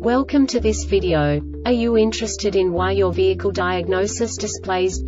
Welcome to this video. Are you interested in why your vehicle diagnosis displays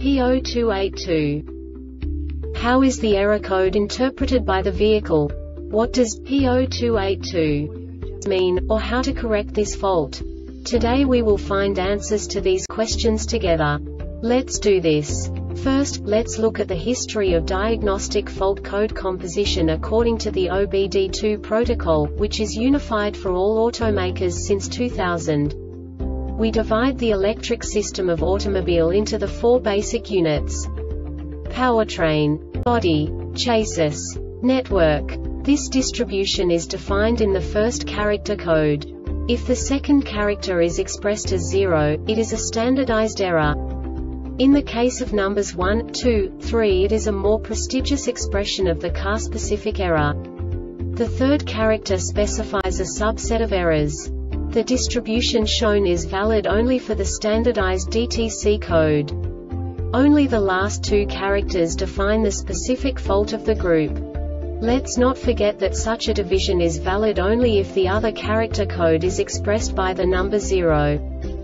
P0282? How is the error code interpreted by the vehicle? What does P0282 mean, or how to correct this fault? Today we will find answers to these questions together. Let's do this. First, let's look at the history of diagnostic fault code composition according to the OBD2 protocol, which is unified for all automakers since 2000. We divide the electric system of automobile into the four basic units: powertrain, body, chassis, network. This distribution is defined in the first character code. If the second character is expressed as 0, it is a standardized error. In the case of numbers 1, 2, 3, it is a more prestigious expression of the car-specific error. The third character specifies a subset of errors. The distribution shown is valid only for the standardized DTC code. Only the last two characters define the specific fault of the group. Let's not forget that such a division is valid only if the other character code is expressed by the number 0.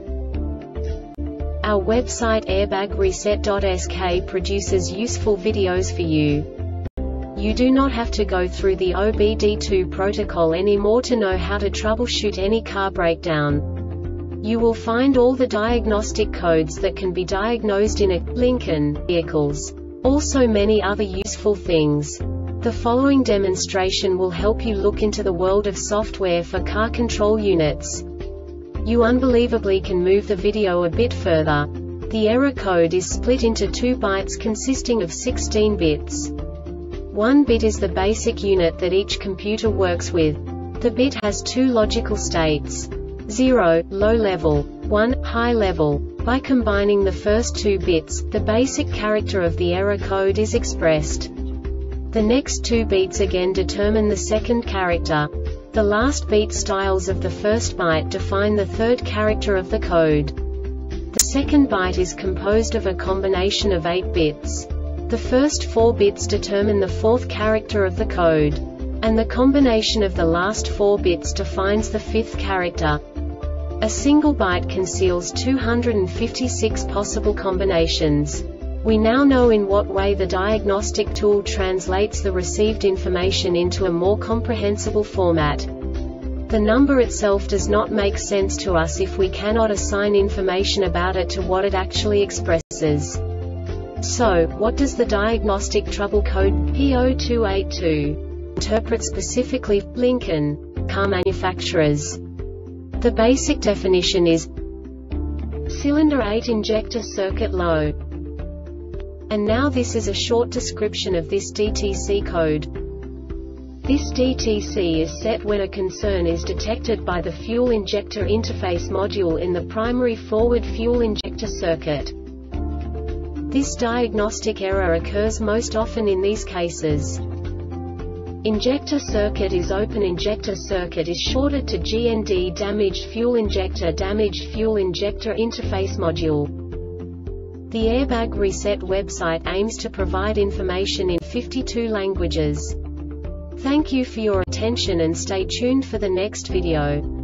Our website airbagreset.sk produces useful videos for you. You do not have to go through the OBD2 protocol anymore to know how to troubleshoot any car breakdown. You will find all the diagnostic codes that can be diagnosed in a Lincoln vehicles. Also many other useful things. The following demonstration will help you look into the world of software for car control units. You unbelievably can move the video a bit further. The error code is split into 2 bytes consisting of 16 bits. 1 bit is the basic unit that each computer works with. The bit has 2 logical states: 0, low level, 1, high level. By combining the first 2 bits, the basic character of the error code is expressed. The next 2 beats again determine the second character. The last beat styles of the first byte define the third character of the code. The second byte is composed of a combination of 8 bits. The first 4 bits determine the fourth character of the code. And the combination of the last 4 bits defines the fifth character. A single byte conceals 256 possible combinations. We now know in what way the diagnostic tool translates the received information into a more comprehensible format. The number itself does not make sense to us if we cannot assign information about it to what it actually expresses. So, what does the diagnostic trouble code P0282 interpret specifically for Lincoln car manufacturers? The basic definition is cylinder 8 injector circuit low. And now this is a short description of this DTC code. This DTC is set when a concern is detected by the fuel injector interface module in the primary forward fuel injector circuit. This diagnostic error occurs most often in these cases: injector circuit is open, injector circuit is shorted to GND, damaged fuel injector interface module. The Airbag Reset website aims to provide information in 52 languages. Thank you for your attention and stay tuned for the next video.